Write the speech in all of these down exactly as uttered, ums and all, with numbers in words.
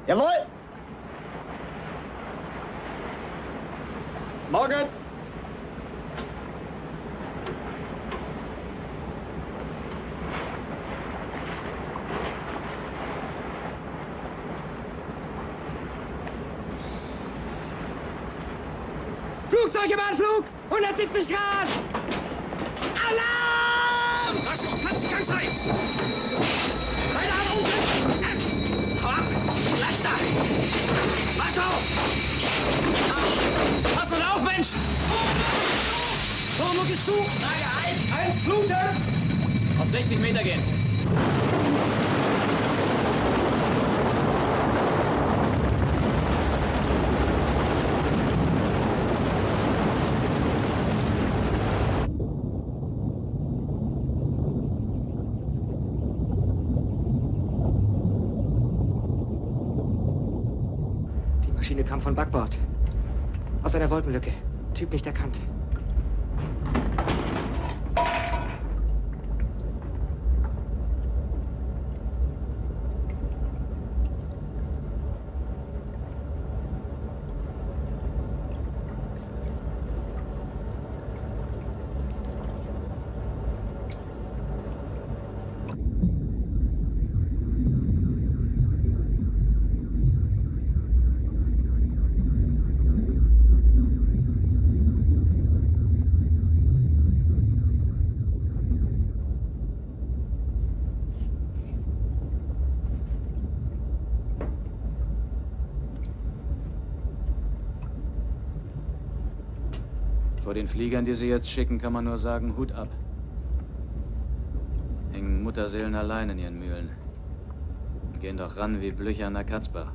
Jawohl! Morgen! Flugzeug im Anflug! hundertsiebzig Grad! Alarm! Was schon? Kannst ganz rein! Beide Arme unten! Hau ab! Letzter! Marschau! Pass und auf, Mensch! Turmluck ist zu! Lage ein! Ein Fluten! Auf sechzig Meter gehen. Die Maschine kam von Backbord. Aus einer Wolkenlücke. Typ nicht erkannt. Vor den Fliegern, die sie jetzt schicken, kann man nur sagen, Hut ab. Hängen Mutterseelen allein in ihren Mühlen. Und gehen doch ran wie Blücher an der Katzbach.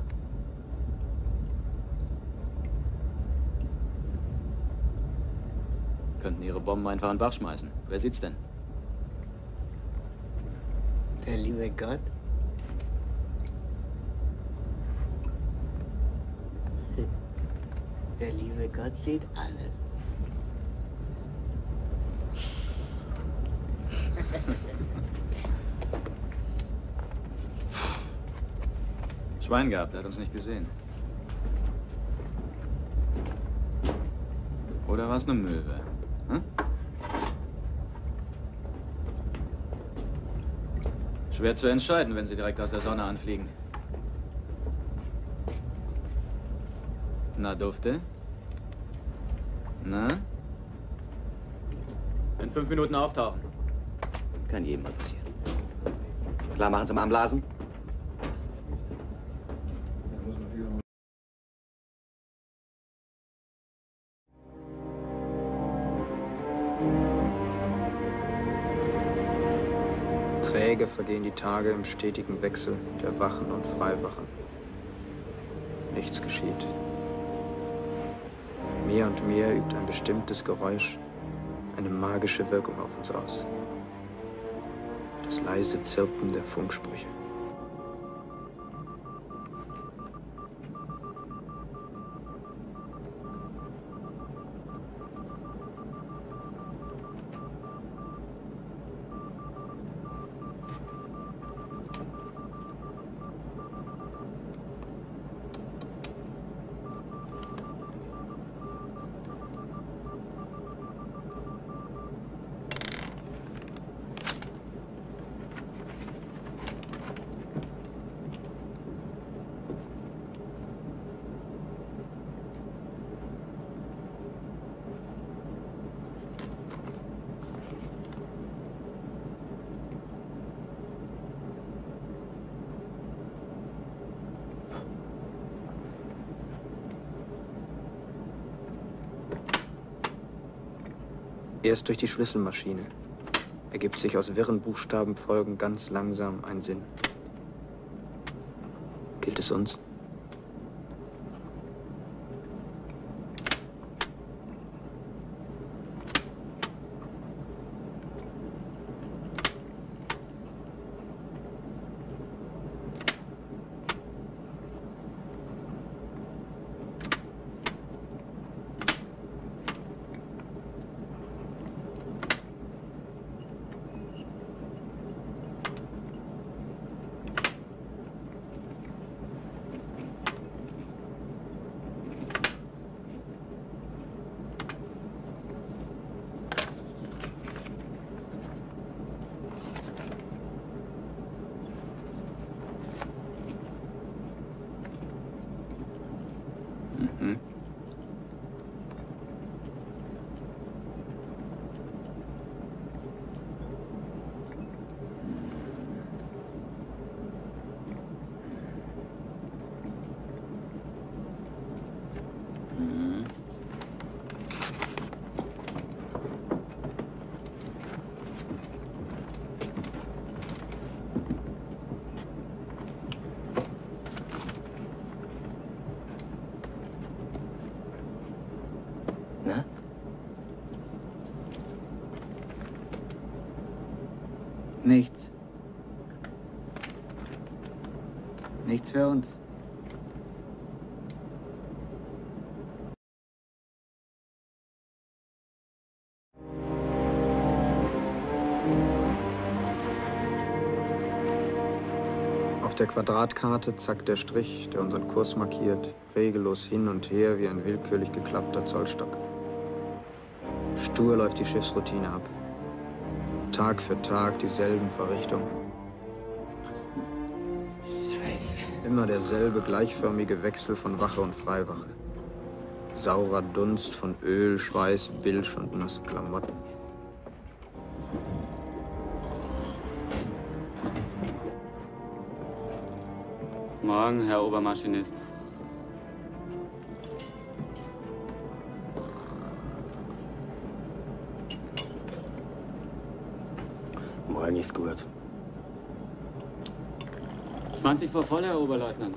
Könnten ihre Bomben einfach in den Bach schmeißen. Wer sieht's denn? Der liebe Gott. Der liebe Gott sieht alles. Schwein gehabt, er hat uns nicht gesehen. Oder war es eine Möwe? Hm? Schwer zu entscheiden, wenn sie direkt aus der Sonne anfliegen. Na, Dufte? Na? In fünf Minuten auftauchen. Kann jedem mal passieren. Klar machen Sie mal am Blasen. Träge vergehen die Tage im stetigen Wechsel der Wachen und Freiwachen. Nichts geschieht. Mehr und mehr übt ein bestimmtes Geräusch eine magische Wirkung auf uns aus. Das leise Zirpen der Funksprüche. Erst durch die Schlüsselmaschine ergibt sich aus wirren Buchstabenfolgen ganz langsam ein Sinn. Gilt es uns? Mhm. Mhm. Na? Nichts. Nichts für uns. Auf der Quadratkarte zackt der Strich, der unseren Kurs markiert, regellos hin und her wie ein willkürlich geklappter Zollstock. Stur läuft die Schiffsroutine ab. Tag für Tag dieselben Verrichtungen. Scheiße. Immer derselbe gleichförmige Wechsel von Wache und Freiwache. Saurer Dunst von Öl, Schweiß, Bilsch und nasse Klamotten. Morgen, Herr Obermaschinist. Morgen ist gut. zwanzig vor voll, Herr Oberleutnant.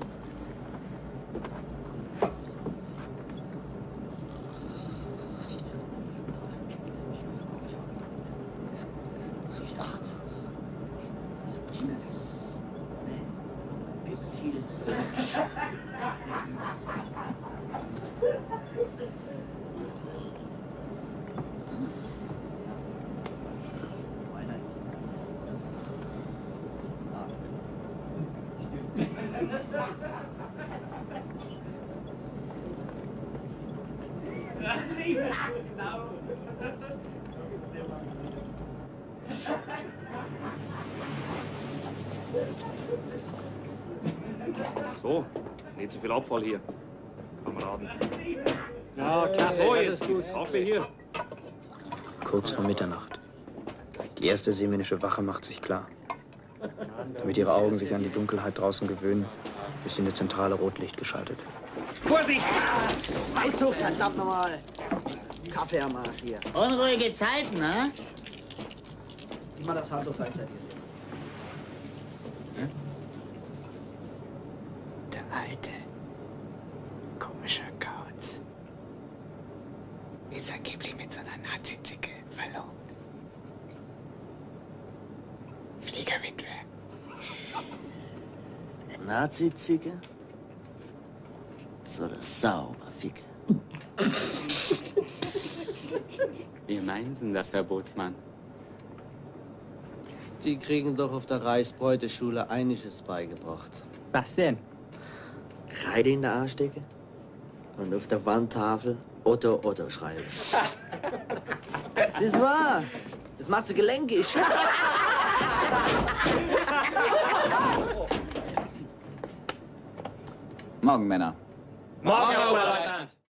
So, nicht so viel Abfall hier, Kameraden. Ja, Kaffee, So, das jetzt ist gibt's gut. Kaffee hier. Kurz vor Mitternacht. Die erste seemännische Wache macht sich klar. Damit ihre Augen sich an die Dunkelheit draußen gewöhnen, ist in der Zentrale Rotlicht geschaltet. Vorsicht! Seilzug, verdammt nochmal. Kaffee am Arsch hier. Unruhige Zeiten, ne? Ich mach das Handtuch gleichzeitig. Der alte, komische Kauz ist angeblich mit so einer Nazi-Zicke verlobt. Fliegerwitwe. Nazi-Zicke? Soll das sauber ficke. Wie meinen Sie das, Herr Bootsmann? Die kriegen doch auf der Reichsbräuteschule einiges beigebracht. Was denn? Kreide in der Arschdecke und auf der Wandtafel Otto Otto schreiben. Das ist wahr. Das macht so gelenkig. Morgen, Männer. Morgen, Herr Oberleutnant!